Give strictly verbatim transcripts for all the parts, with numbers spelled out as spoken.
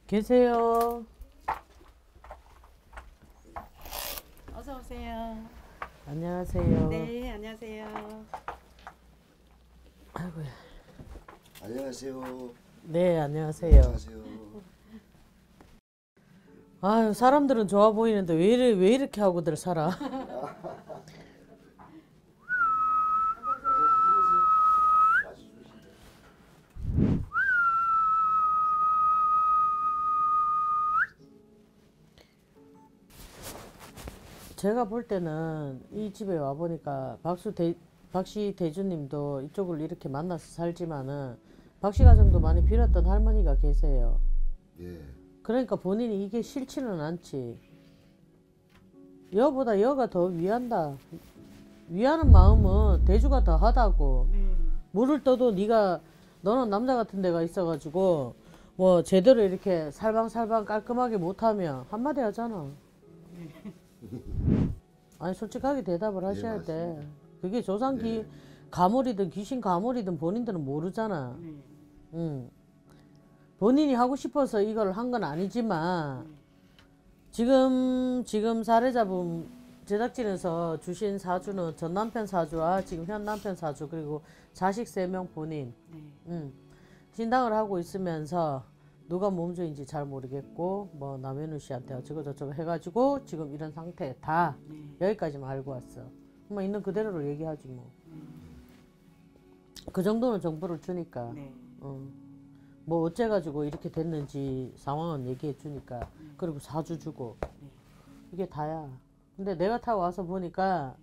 계세요. 어서 오세요. 안녕하세요. 네, 안녕하세요. 아이고야. 안녕하세요. 네, 안녕하세요. 안녕하세요. 아유, 사람들은 좋아 보이는데 왜 이래, 왜 이렇게 하고들 살아? 제가 볼 때는 이 집에 와 보니까 박수 대, 박씨 대주님도 이쪽을 이렇게 만나서 살지만은 박씨 가정도 많이 빌었던 할머니가 계세요. 예. 그러니까 본인이 이게 싫지는 않지. 여보다 여가 더 위한다. 위하는 마음은 대주가 더 하다고. 네. 물을 떠도 네가 너는 남자 같은 데가 있어가지고 뭐 제대로 이렇게 살방살방 깔끔하게 못하면 한마디 하잖아. 아니 솔직하게 대답을 하셔야 예, 돼. 그게 조상 기 네. 가물이든 귀신 가물이든 본인들은 모르잖아. 네. 응. 본인이 하고 싶어서 이걸 한 건 아니지만 지금 지금 사례자분 제작진에서 주신 사주는 전 남편 사주와 지금 현 남편 사주 그리고 자식 세 명 본인 네. 응. 신당을 하고 있으면서 누가 몸주인지 잘 모르겠고 뭐 남현우 씨한테 어쩌고 저쩌고 해가지고 지금 이런 상태 다 네. 여기까지만 알고 왔어. 뭐 있는 그대로로 얘기하지 뭐. 그 정도는 정보를 주니까. 네. 어. 뭐 어째가지고 이렇게 됐는지 상황은 얘기해 주니까. 그리고 사주 주고. 이게 다야. 근데 내가 타 와서 보니까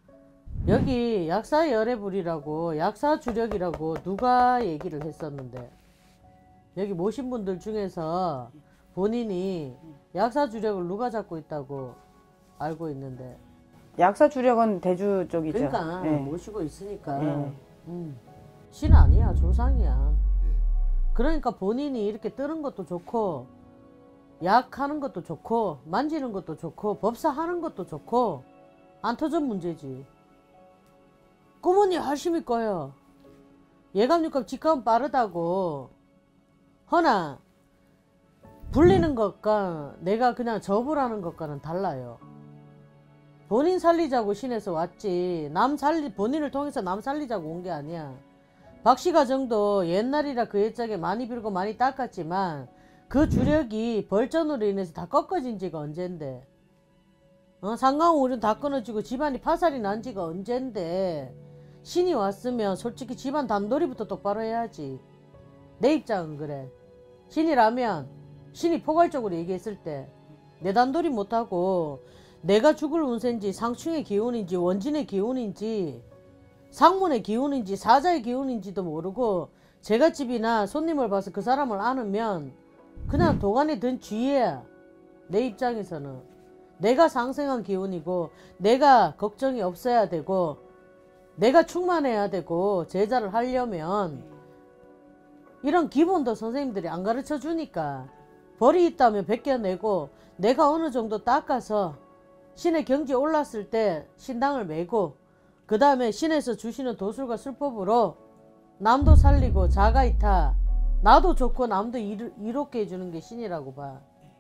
여기 약사열애불이라고 약사주력이라고 누가 얘기를 했었는데 여기 모신 분들 중에서 본인이 약사주력을 누가 잡고 있다고 알고 있는데 약사 주력은 대주 쪽이죠. 그러니까 네. 모시고 있으니까 네. 음. 신 아니야 조상이야. 예. 그러니까 본인이 이렇게 뜨는 것도 좋고 약하는 것도 좋고 만지는 것도 좋고 법사하는 것도 좋고 안 터진 문제지. 꾸머니 열심히 꺼요. 예감육감 직감 빠르다고 허나 불리는 것과 내가 그냥 접으라는 것과는 달라요. 본인 살리자고 신에서 왔지 남 살리 본인을 통해서 남 살리자고 온 게 아니야. 박씨 가정도 옛날이라 그 옛적에 많이 빌고 많이 닦았지만 그 주력이 벌전으로 인해서 다 꺾어진 지가 언젠데 어? 상강우는 다 끊어지고 집안이 파살이 난 지가 언젠데 신이 왔으면 솔직히 집안 단돌이부터 똑바로 해야지. 내 입장은 그래. 신이라면 신이 포괄적으로 얘기했을 때 내 단돌이 못하고 내가 죽을 운세인지 상충의 기운인지 원진의 기운인지 상문의 기운인지 사자의 기운인지도 모르고 제갓집이나 손님을 봐서 그 사람을 아느면 그냥 도관에 든 쥐야. 내 입장에서는 내가 상생한 기운이고 내가 걱정이 없어야 되고 내가 충만해야 되고 제자를 하려면 이런 기본도 선생님들이 안 가르쳐 주니까 벌이 있다면 벗겨내고 내가 어느 정도 닦아서 신의 경지에 올랐을 때 신당을 메고 그 다음에 신에서 주시는 도술과 술법으로 남도 살리고 자가이타 나도 좋고 남도 이르, 이롭게 해주는 게 신이라고 봐.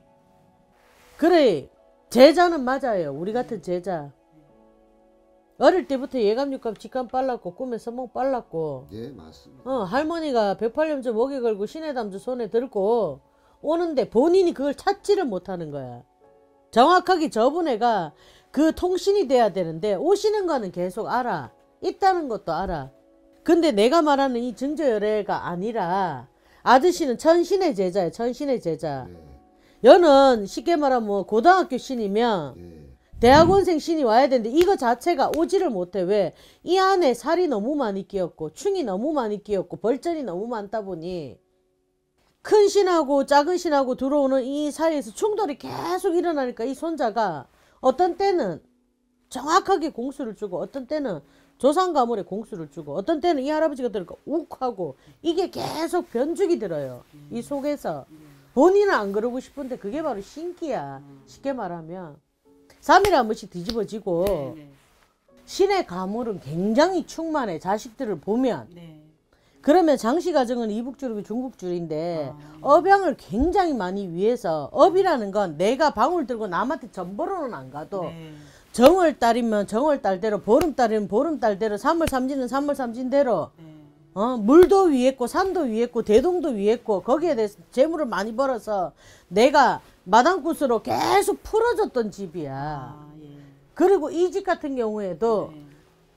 그래 제자는 맞아요. 우리 같은 제자. 어릴 때부터 예감육감 직감 빨랐고 꿈에 선몽 빨랐고 예, 맞습니다. 어, 할머니가 백팔염주 목에 걸고 신의 담주 손에 들고 오는데 본인이 그걸 찾지를 못하는 거야. 정확하게 저분 애가 그 통신이 돼야 되는데 오시는 거는 계속 알아. 있다는 것도 알아. 근데 내가 말하는 이 증조열애가 아니라 아저씨는 천신의 제자야. 천신의 제자. 예. 여는 쉽게 말하면 뭐 고등학교 신이면 예. 대학원생 신이 와야 되는데 이거 자체가 오지를 못해. 왜? 이 안에 살이 너무 많이 끼었고 충이 너무 많이 끼었고 벌전이 너무 많다 보니 큰 신하고 작은 신하고 들어오는 이 사이에서 충돌이 계속 일어나니까 이 손자가 어떤 때는 정확하게 공수를 주고 어떤 때는 조상가물에 공수를 주고 어떤 때는 이 할아버지가 들으니까 욱하고 이게 계속 변죽이 들어요. 이 속에서 본인은 안 그러고 싶은데 그게 바로 신기야. 쉽게 말하면 삼 일에 한 번씩 뒤집어지고 네, 네. 신의 가물은 굉장히 충만해. 자식들을 보면 네. 그러면 장씨 가정은 이북줄이고 중북줄인데 아, 예. 업양을 굉장히 많이 위해서 업이라는 건 내가 방울 들고 남한테 전보로는 안 가도 네. 정월달이면 정월달대로 보름달이면 보름달대로 삼월삼진은 삼월삼진대로 네. 어, 물도 위했고 산도 위했고 대동도 위했고 거기에 대해서 재물을 많이 벌어서 내가 마당굿으로 계속 풀어줬던 집이야. 아, 예. 그리고 이 집 같은 경우에도 네.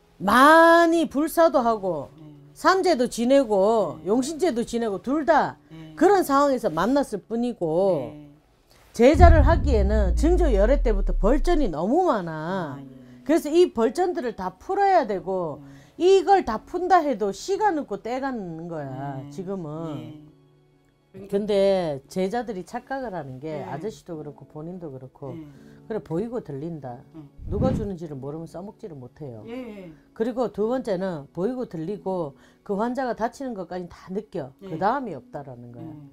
많이 불사도 하고 네. 삼재도 지내고 용신제도 지내고 둘 다 네. 그런 상황에서 만났을 뿐이고 네. 제자를 하기에는 증조 열애 때부터 벌전이 너무 많아. 아, 예. 그래서 이 벌전들을 다 풀어야 되고 이걸 다 푼다 해도 시가 늦고 때가 늦는 거야. 네. 지금은. 예. 근데 제자들이 착각을 하는 게 네. 아저씨도 그렇고 본인도 그렇고 네. 그래 보이고 들린다. 음. 누가 주는지를 모르면 써먹지를 못해요. 예. 그리고 두 번째는 보이고 들리고 그 환자가 다치는 것까지 다 느껴. 네. 그 다음이 없다라는 거야. 음.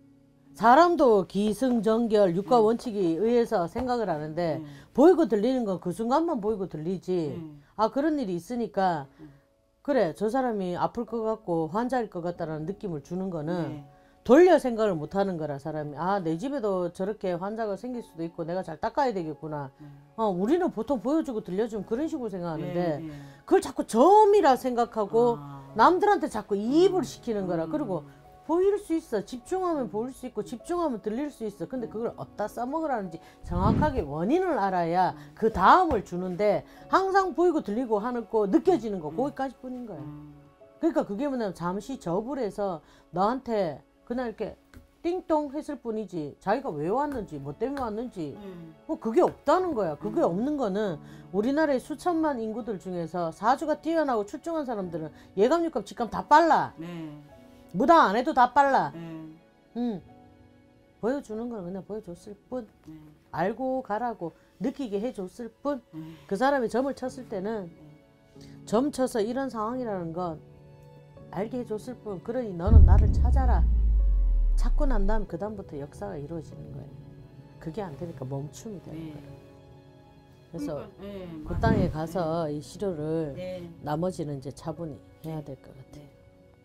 사람도 기승전결 육가 원칙에 의해서 생각을 하는데 음. 보이고 들리는 건 그 순간만 보이고 들리지. 음. 아 그런 일이 있으니까 그래 저 사람이 아플 것 같고 환자일 것 같다라는 느낌을 주는 거는 네. 돌려 생각을 못 하는 거라 사람이 아 내 집에도 저렇게 환자가 생길 수도 있고 내가 잘 닦아야 되겠구나. 어 우리는 보통 보여주고 들려주면 그런 식으로 생각하는데 네. 네. 그걸 자꾸 점이라 생각하고 아. 남들한테 자꾸 이입을 시키는 거라. 그리고 보일 수 있어. 집중하면 보일 수 있고 집중하면 들릴 수 있어. 근데 그걸 어디다 써먹으라는지 정확하게 원인을 알아야 그 다음을 주는데 항상 보이고 들리고 하는 거 느껴지는 거 거기까지 뿐인 거야. 그러니까 그게 뭐냐면 잠시 접을 해서 너한테 그냥 이렇게 띵동 했을 뿐이지 자기가 왜 왔는지 뭐 때문에 왔는지 음. 뭐 그게 없다는 거야. 그게 없는 거는 우리나라의 수천만 인구들 중에서 사주가 뛰어나고 출중한 사람들은 예감, 육감, 직감 다 빨라. 네. 무당 안 해도 다 빨라. 네. 응. 보여주는 건 그냥 보여줬을 뿐. 네. 알고 가라고 느끼게 해줬을 뿐. 네. 그 사람이 점을 쳤을 때는 점 쳐서 이런 상황이라는 건 알게 해줬을 뿐. 그러니 너는 나를 찾아라. 찾고 난 다음 그 다음부터 역사가 이루어지는 거예요. 그게 안 되니까 멈춤이 되는 네. 거예요. 그래서 그러니까, 네, 그 맞아요. 땅에 가서 이 시료를 네. 나머지는 이제 차분히 해야 될 것 같아요. 네.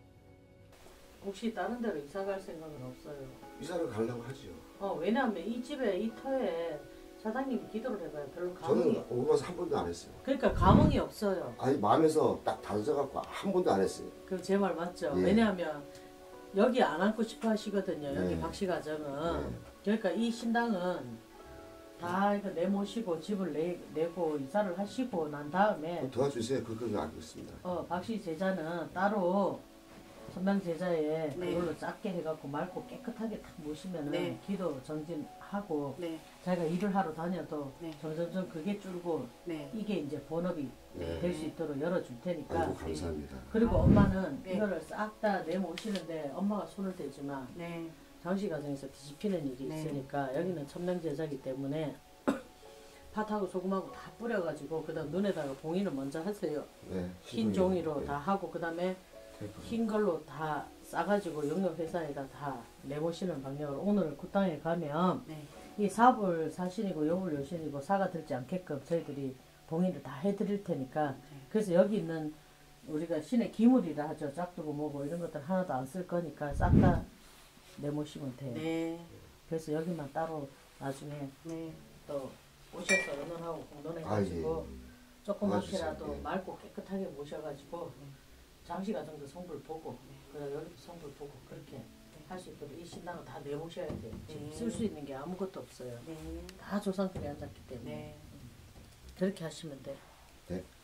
혹시 다른 데로 이사 갈 생각은 없어요? 이사를 가려고 하지요. 어 왜냐하면 이 집에 이 터에 사장님이 기도를 해봐요. 별로 감흥이 저는 오고 가서 한 번도 안 했어요. 그러니까 감흥이 없어요. 아니 마음에서 딱 다져갖고 한 번도 안 했어요. 그 제 말 맞죠? 예. 왜냐하면 여기 안 앉고 싶어 하시거든요. 여기 네. 박씨 가정은. 네. 그러니까 이 신당은 다 이거 내모시고 집을 내, 내고 이사를 하시고 난 다음에 도와주세요. 그건 알고 있습니다. 어 박씨 제자는 따로 선당 제자에 네. 그걸로 작게 해갖고 맑고 깨끗하게 탁 모시면은 네. 기도 정진하고 네. 자기가 일을 하러 다녀도 네. 점점점 그게 줄고 네. 이게 이제 본업이 네. 될 수 있도록 열어줄 테니까. 아이고 감사합니다. 그리고 엄마는 네. 이거를 싹 다 내모시는데 엄마가 손을 대지만 네. 장씨 가정에서 뒤집히는 일이 네. 있으니까 여기는 첨령 제자기 때문에 팥하고 소금하고 다 뿌려가지고 그다음 눈에다가 봉인을 먼저 하세요. 네. 흰 시골이요. 종이로 네. 다 하고 그다음에 흰 걸로 다 싸가지고 영역회사에다 다 내모시는 방향으로 오늘 그 땅에 가면 네. 이 사불 사신이고 요불 여신이고 사가 들지 않게끔 저희들이 봉인을 다 해드릴 테니까 그래서 여기 있는 우리가 신의 기물이라 하죠. 짝두고 뭐고 이런 것들 하나도 안 쓸 거니까 싹 다 내모시면 돼요. 네. 그래서 여기만 따로 나중에 네. 또 오셔서 의논하고 아 공론해가지고 예. 조그맣게라도 도와주세요. 예. 맑고 깨끗하게 모셔가지고 장씨 가정도 성불 보고 그다음 여기도 성불 보고 그렇게 할 수 있도록 이 신당을 다 내모셔야 돼요. 지금 네. 쓸 수 있는 게 아무것도 없어요. 네. 다 조상들이 앉았기 때문에 네. 그렇게 하시면 돼요. 네.